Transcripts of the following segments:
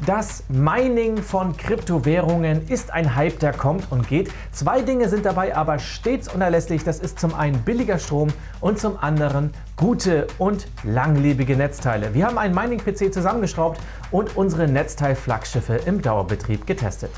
Das Mining von Kryptowährungen ist ein Hype, der kommt und geht. Zwei Dinge sind dabei aber stets unerlässlich. Das ist zum einen billiger Strom und zum anderen gute und langlebige Netzteile. Wir haben einen Mining-PC zusammengeschraubt und unsere Netzteil-Flaggschiffe im Dauerbetrieb getestet.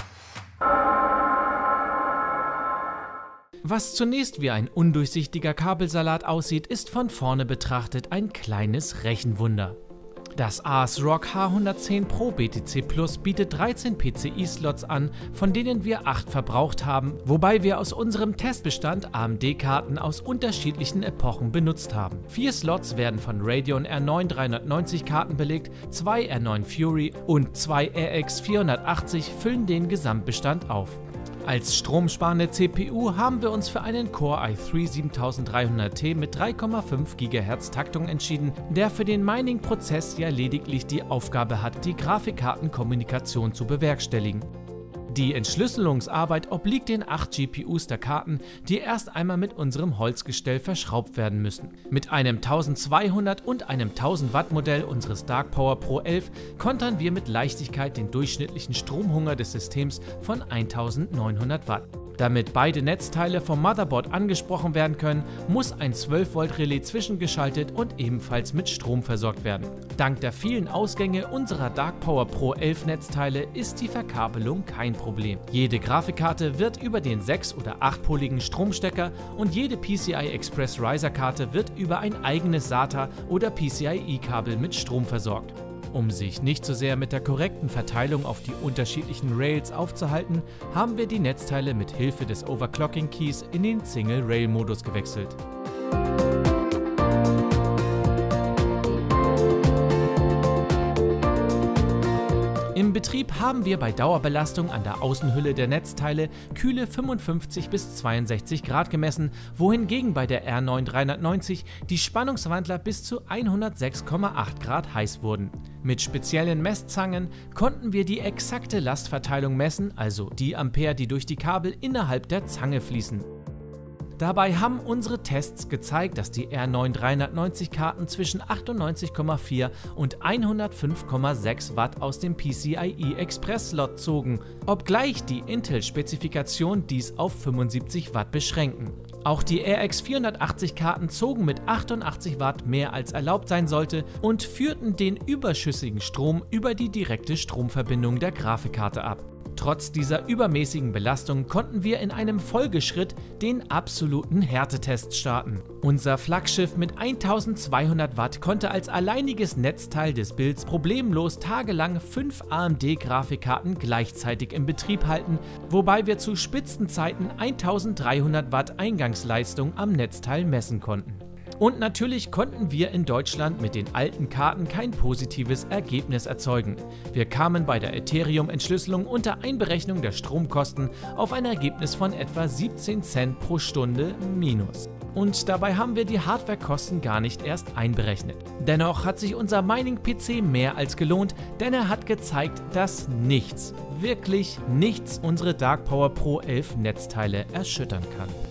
Was zunächst wie ein undurchsichtiger Kabelsalat aussieht, ist von vorne betrachtet ein kleines Rechenwunder. Das ASRock H110 Pro BTC Plus bietet 13 PCI-Slots an, von denen wir 8 verbraucht haben, wobei wir aus unserem Testbestand AMD-Karten aus unterschiedlichen Epochen benutzt haben. 4 Slots werden von Radeon R9 390 Karten belegt, 2 R9 Fury und 2 RX 480 füllen den Gesamtbestand auf. Als stromsparende CPU haben wir uns für einen Core i3 7300T mit 3,5 GHz Taktung entschieden, der für den Mining-Prozess ja lediglich die Aufgabe hat, die Grafikkartenkommunikation zu bewerkstelligen. Die Entschlüsselungsarbeit obliegt den 8 GPUs der Karten, die erst einmal mit unserem Holzgestell verschraubt werden müssen. Mit einem 1200 und einem 1000 Watt Modell unseres Dark Power Pro 11 kontern wir mit Leichtigkeit den durchschnittlichen Stromhunger des Systems von 1900 Watt. Damit beide Netzteile vom Motherboard angesprochen werden können, muss ein 12 Volt Relais zwischengeschaltet und ebenfalls mit Strom versorgt werden. Dank der vielen Ausgänge unserer Dark Power Pro 11 Netzteile ist die Verkabelung kein Problem. Jede Grafikkarte wird über den 6- oder 8-poligen Stromstecker und jede PCI Express Riser Karte wird über ein eigenes SATA oder PCIe-Kabel mit Strom versorgt. Um sich nicht so sehr mit der korrekten Verteilung auf die unterschiedlichen Rails aufzuhalten, haben wir die Netzteile mit Hilfe des Overclocking Keys in den Single-Rail-Modus gewechselt. Im Betrieb haben wir bei Dauerbelastung an der Außenhülle der Netzteile kühle 55 bis 62 Grad gemessen, wohingegen bei der R9 390 die Spannungswandler bis zu 106,8 Grad heiß wurden. Mit speziellen Messzangen konnten wir die exakte Lastverteilung messen, also die Ampere, die durch die Kabel innerhalb der Zange fließen. Dabei haben unsere Tests gezeigt, dass die R9 390 Karten zwischen 98,4 und 105,6 Watt aus dem PCIe Express Slot zogen, obgleich die Intel-Spezifikation dies auf 75 Watt beschränken. Auch die RX 480 Karten zogen mit 88 Watt mehr als erlaubt sein sollte und führten den überschüssigen Strom über die direkte Stromverbindung der Grafikkarte ab. Trotz dieser übermäßigen Belastung konnten wir in einem Folgeschritt den absoluten Härtetest starten. Unser Flaggschiff mit 1200 Watt konnte als alleiniges Netzteil des Builds problemlos tagelang 5 AMD-Grafikkarten gleichzeitig im Betrieb halten, wobei wir zu Spitzenzeiten 1300 Watt Eingangsleistung am Netzteil messen konnten. Und natürlich konnten wir in Deutschland mit den alten Karten kein positives Ergebnis erzeugen. Wir kamen bei der Ethereum-Entschlüsselung unter Einberechnung der Stromkosten auf ein Ergebnis von etwa 17 Cent pro Stunde minus. Und dabei haben wir die Hardwarekosten gar nicht erst einberechnet. Dennoch hat sich unser Mining-PC mehr als gelohnt, denn er hat gezeigt, dass nichts, wirklich nichts unsere Dark Power Pro 11 Netzteile erschüttern kann.